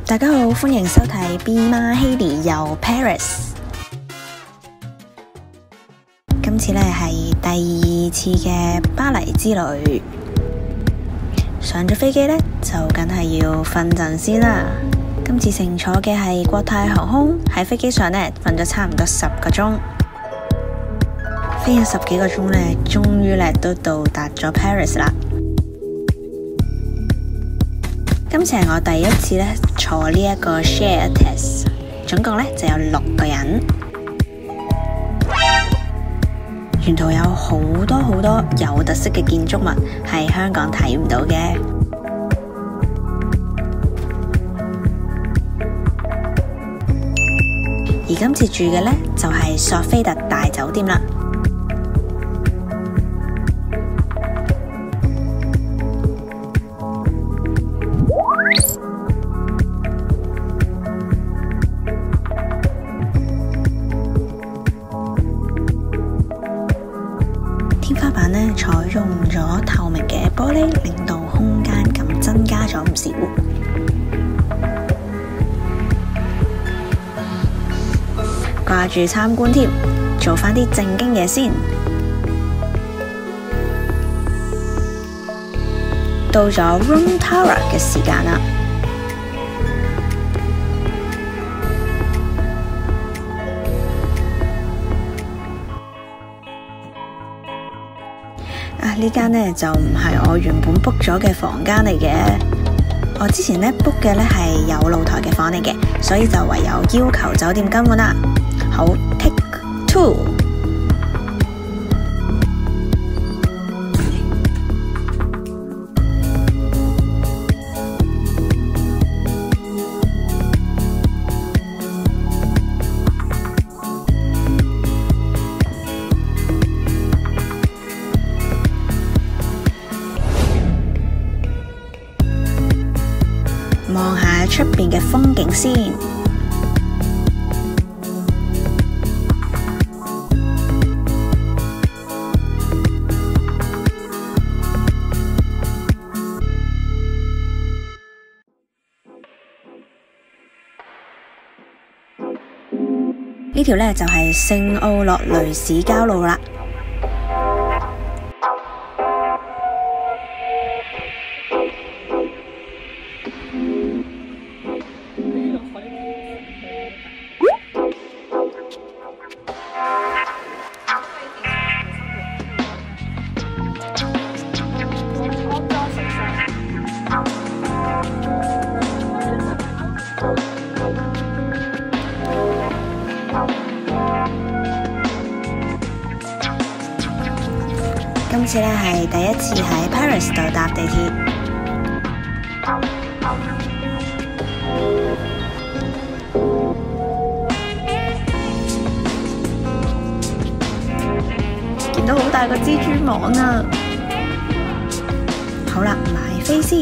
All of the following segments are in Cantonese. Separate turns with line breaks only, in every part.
大家好，歡迎收睇 B 媽 Hailey 遊 Paris。今次呢係第2次嘅巴黎之旅。上咗飛機呢，就梗係要瞓陣先啦。今次乘坐嘅係國泰航空，喺飛機上呢瞓咗差唔多10個鐘，飛咗10幾個鐘呢，終於呢都到達咗 Paris 啦。今次係我第一次呢坐呢一個 share test， 總共呢就有6個人。沿途有好多有特色嘅建築物，係香港睇唔到嘅。而今次住嘅呢，就係索菲特大酒店啦。天花板呢採用咗透明嘅玻璃，令到空間感增加咗唔少。掛住參觀添，做返啲正經嘢先。到咗 Room Tower 嘅時間啦。呢間呢就唔係我原本 book 咗嘅房間嚟嘅，我之前呢 book 嘅呢係有露台嘅房嚟嘅，所以就唯有要求酒店更換啦。好 ，Take 2。望下出邊嘅風景先。呢條呢就係聖奧諾雷市郊路啦。今次呢係第一次喺 Paris 度搭地鐵，見到好大個蜘蛛網啊！好啦，買飛先。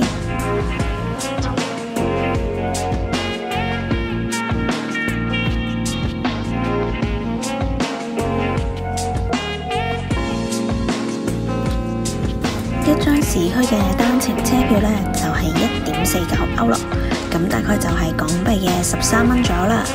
一張市區嘅單程車票呢，就係1.49歐羅，咁大概就係港幣嘅13蚊左右啦。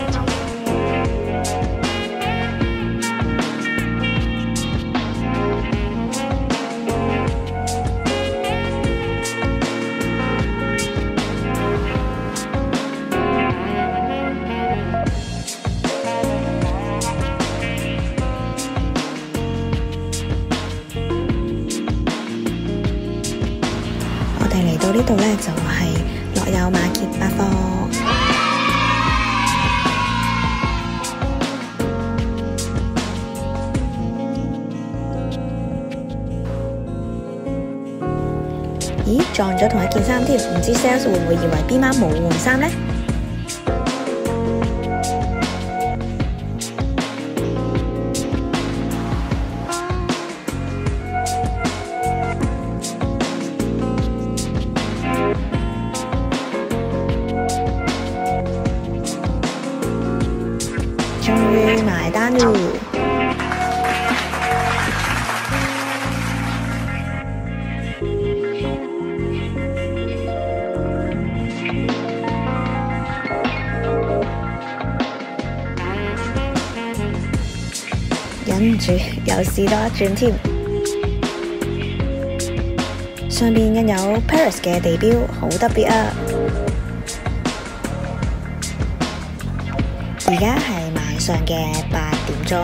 我哋嚟到呢度呢，就係樂友馬歇百貨。咦，撞咗同一件衫添，唔知 sales 會唔會以為 B 媽冇換衫呢？終於埋單咯！ 忍唔住又試多一轉添。上邊印有 Paris 嘅地標，好特別啊！而家係晚上嘅8點鐘。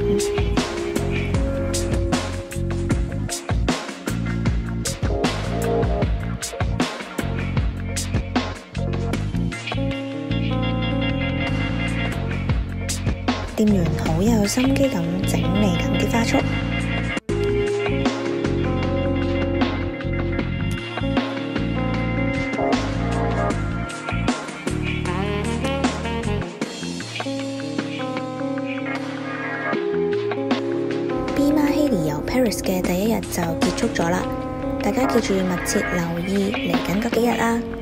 店員好有心機咁整理緊啲花束。Be My Hailey 遊 Paris 嘅第一日就結束咗啦，大家記住密切留意嚟緊嗰幾日啊！